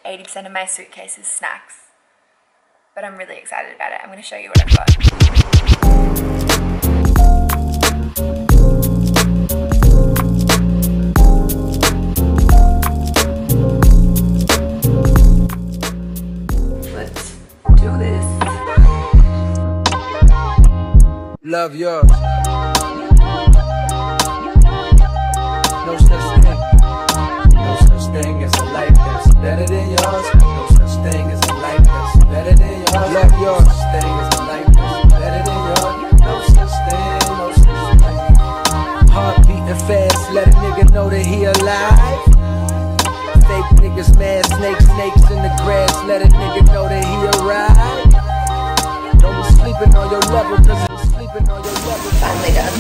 80% of my suitcase is snacks. But I'm really excited about it. I'm going to show you what I've got. Let's do this. Love yours. No such thing. No such thing as a life that's better than yours. No such thing as a life that's better than yours. Love yours. No such thing as a life that's better than yours. No such thing, no such thing. Heart beating fast, let a nigga know that he alive. Fake niggas mad, snakes in the grass, let a nigga know that he arrived. Don't be sleeping on your level, cause it's sleeping on your level. Finally done.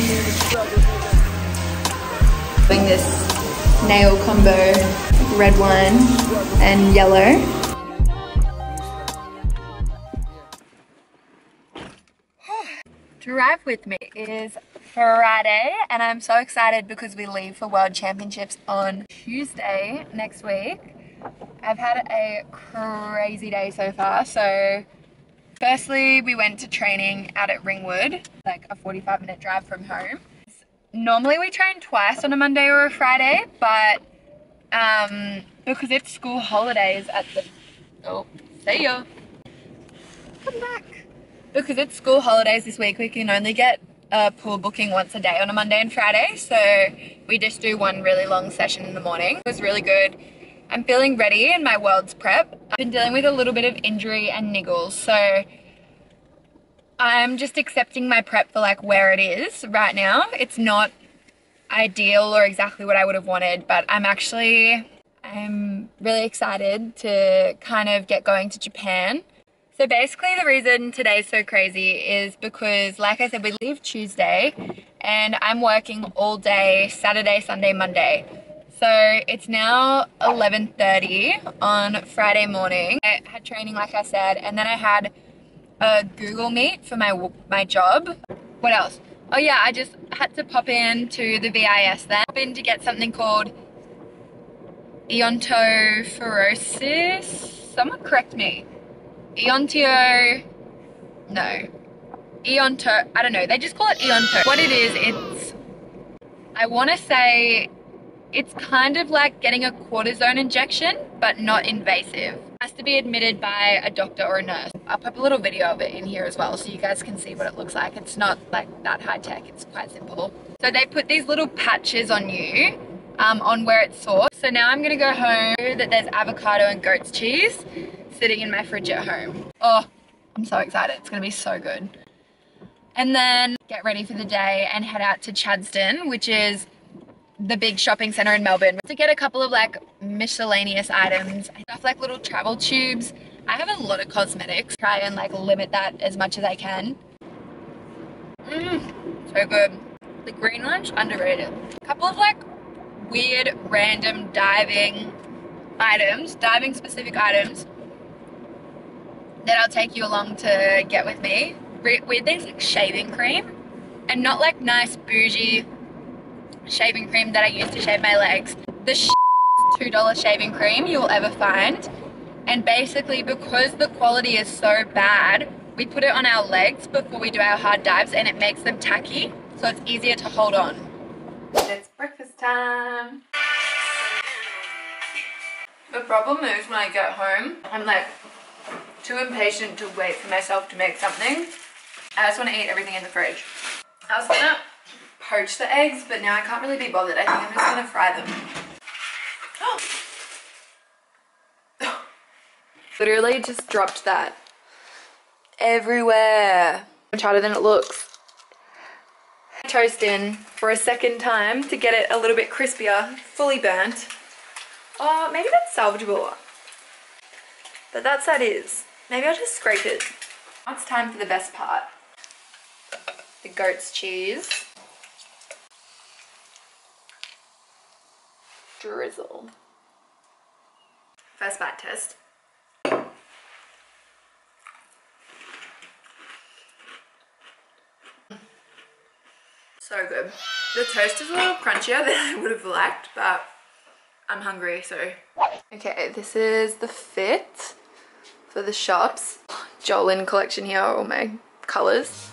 Doing this nail combo, red one and yellow. Drive with me. It is Friday and I'm so excited because we leave for World Championships on Tuesday next week. I've had a crazy day so far. So firstly, we went to training out at Ringwood, like a 45-minute drive from home. Normally we train twice on a Monday or a Friday, but because it's school holidays at the, oh, see ya. Come back. Because it's school holidays this week, we can only get a pool booking once a day on a Monday and Friday. So we just do one really long session in the morning. It was really good. I'm feeling ready in my Worlds prep. I've been dealing with a little bit of injury and niggles, so I'm just accepting my prep for like where it is right now. It's not ideal or exactly what I would have wanted, but I'm really excited to kind of get going to Japan. So basically the reason today's so crazy is because, like I said, we leave Tuesday and I'm working all day, Saturday, Sunday, Monday. So it's now 11:30 on Friday morning. I had training, like I said, and then I had a Google Meet for my job. What else? Oh yeah, I just had to pop in to the VIS then. Pop in to get something called iontophoresis. Someone correct me. I don't know, they just call it Ionto. What it is, I want to say it's kind of like getting a cortisone injection, but not invasive. It has to be admitted by a doctor or a nurse. I'll put a little video of it in here as well so you guys can see what it looks like. It's not like that high tech, it's quite simple. So they put these little patches on you, on where it's sore. So now I'm gonna go home, that there's avocado and goat's cheese sitting in my fridge at home. Oh, I'm so excited, it's gonna be so good. And then get ready for the day and head out to Chadstone, which is the big shopping center in Melbourne, to get a couple of like miscellaneous items, stuff like little travel tubes. I have a lot of cosmetics, try and like limit that as much as I can. So good. The green lunch, underrated. A couple of like weird random diving items, diving specific items that I'll take you along to get with me. Weird things like shaving cream, and not like nice bougie shaving cream that I use to shave my legs. The $2 shaving cream you will ever find. And basically because the quality is so bad, we put it on our legs before we do our hard dives and it makes them tacky, so it's easier to hold on. It's breakfast time. The problem is when I get home, I'm like too impatient to wait for myself to make something. I just want to eat everything in the fridge. I was gonna poach the eggs, but now I can't really be bothered. I think I'm just gonna fry them. Literally just dropped that everywhere. Much harder than it looks. Toast in for a second time to get it a little bit crispier, fully burnt. Oh, maybe that's salvageable. But that's how it is. Maybe I'll just scrape it. Now it's time for the best part. The goat's cheese. Drizzle. First bite test. So good. The toast is a little crunchier than I would have liked, but I'm hungry, so. Okay, this is the fit for the shops. Jolin collection here, all my colours.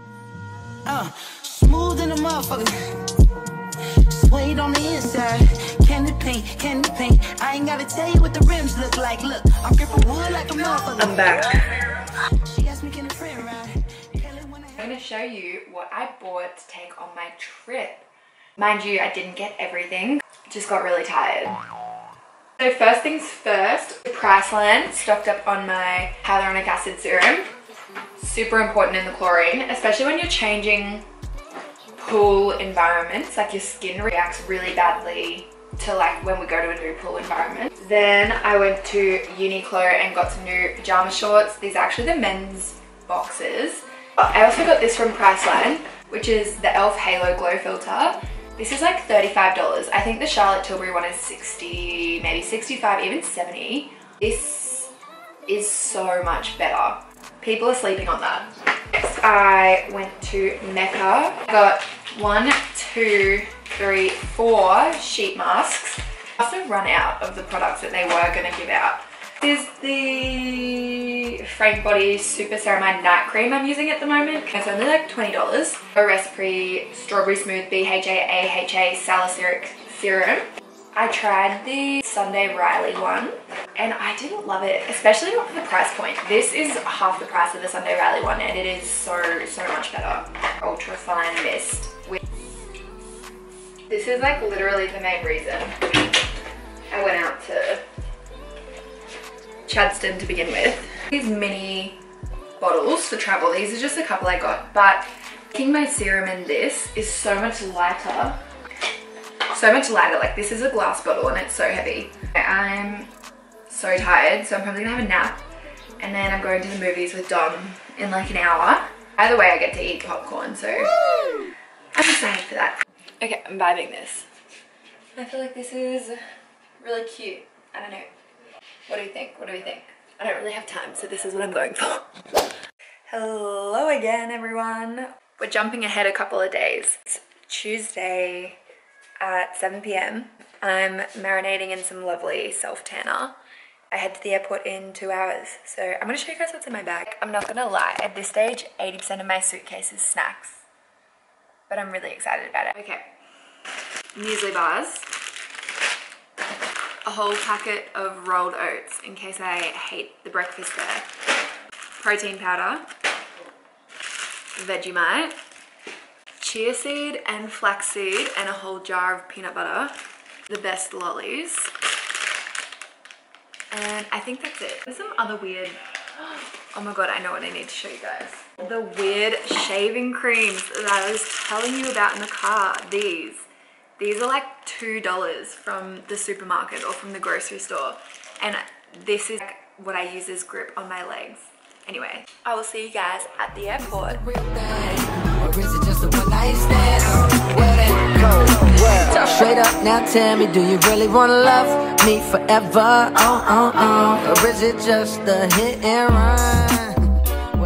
Smooth in the motherfucker. Suede on the inside. Candy paint. I ain't gotta tell you what the rims look like. Look, I'm gripping wood like a motherfucker. I'm back. She asked me, can a friend ride? I'm going to show you what I bought to take on my trip. Mind you, I didn't get everything. Just got really tired. So first things first, Priceline stocked up on my hyaluronic acid serum. Super important in the chlorine, especially when you're changing pool environments. Like your skin reacts really badly to like when we go to a new pool environment. Then I went to Uniqlo and got some new pajama shorts. These are actually the men's boxes. I also got this from Priceline, which is the e.l.f. Halo Glow Filter. This is like $35. I think the Charlotte Tilbury one is 60, maybe 65, even 70. This is so much better. People are sleeping on that. Next, I went to Mecca. I got 1, 2, 3, 4 sheet masks. I also run out of the products that they were going to give out. This is the Frank Body Super Ceramide Night Cream I'm using at the moment. It's only like $20. A Recipe Strawberry Smooth BHA AHA Salicylic Serum. I tried the Sunday Riley one and I didn't love it, especially not for the price point. This is half the price of the Sunday Riley one and it is so much better. Ultra Fine Mist. This is like literally the main reason I went out to Chadstone to begin with. These mini bottles for travel, these are just a couple I got, but taking my serum in this is so much lighter. Like this is a glass bottle and it's so heavy. I'm so tired, so I'm probably gonna have a nap and then I'm going to the movies with Dom in like an hour. Either way I get to eat popcorn, so I'm excited for that. Okay, I'm vibing this. I feel like this is really cute. I don't know. What do you think? What do we think? I don't really have time, so this is what I'm going for. Hello again, everyone. We're jumping ahead a couple of days. It's Tuesday at 7 p.m. I'm marinating in some lovely self-tanner. I head to the airport in 2 hours, so I'm gonna show you guys what's in my bag. I'm not gonna lie, at this stage, 80% of my suitcase is snacks, but I'm really excited about it. Okay, muesli bars. A whole packet of rolled oats in case I hate the breakfast there. Protein powder. Vegemite. Chia seed and flax seed and a whole jar of peanut butter. The best lollies. And I think that's it. There's some other weird, oh my god, I know what I need to show you guys. The weird shaving creams that I was telling you about in the car, these. These are like $2 from the supermarket or from the grocery store. And this is like what I use as grip on my legs. Anyway, I will see you guys at the airport. Straight up now, tell me, do you really wanna love me forever? Or is it just a hit and run?